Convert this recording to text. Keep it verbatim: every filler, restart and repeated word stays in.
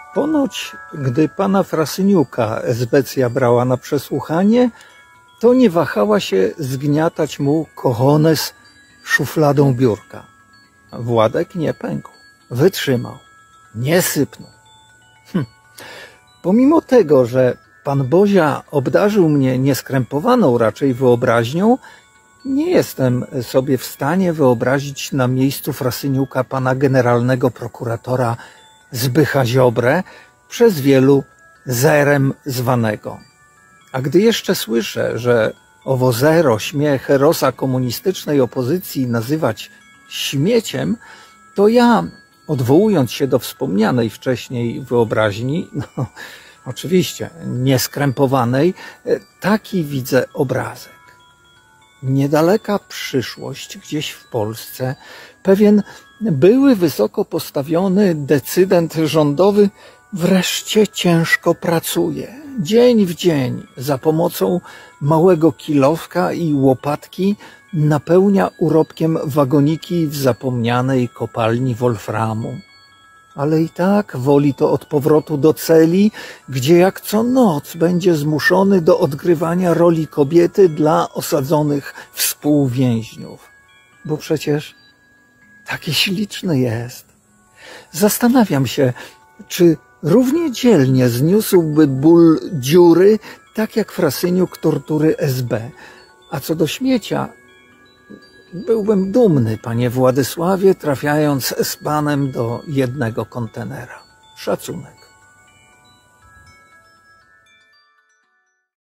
Ponoć, gdy pana Frasyniuka Esbecja brała na przesłuchanie, to nie wahała się zgniatać mu cojones szufladą biurka. Władek nie pękł, wytrzymał, nie sypnął. Hm. Pomimo tego, że pan Bozia obdarzył mnie nieskrępowaną raczej wyobraźnią, nie jestem sobie w stanie wyobrazić na miejscu Frasyniuka pana generalnego prokuratora Zbycha Ziobrę, przez wielu zerem zwanego. A gdy jeszcze słyszę, że owo zero śmie herosa komunistycznej opozycji nazywać śmieciem, to ja, odwołując się do wspomnianej wcześniej wyobraźni, no oczywiście nieskrępowanej, taki widzę obrazek. Niedaleka przyszłość gdzieś w Polsce, pewien były wysoko postawiony decydent rządowy wreszcie ciężko pracuje, dzień w dzień, za pomocą małego kilowka i łopatki napełnia urobkiem wagoniki w zapomnianej kopalni wolframu. Ale i tak woli to od powrotu do celi, gdzie jak co noc będzie zmuszony do odgrywania roli kobiety dla osadzonych współwięźniów. Bo przecież taki śliczny jest. Zastanawiam się, czy równie dzielnie zniósłby ból dziury, tak jak Frasyniuk tortury S B. A co do śmiecia, byłbym dumny, panie Władysławie, trafiając z panem do jednego kontenera. Szacunek.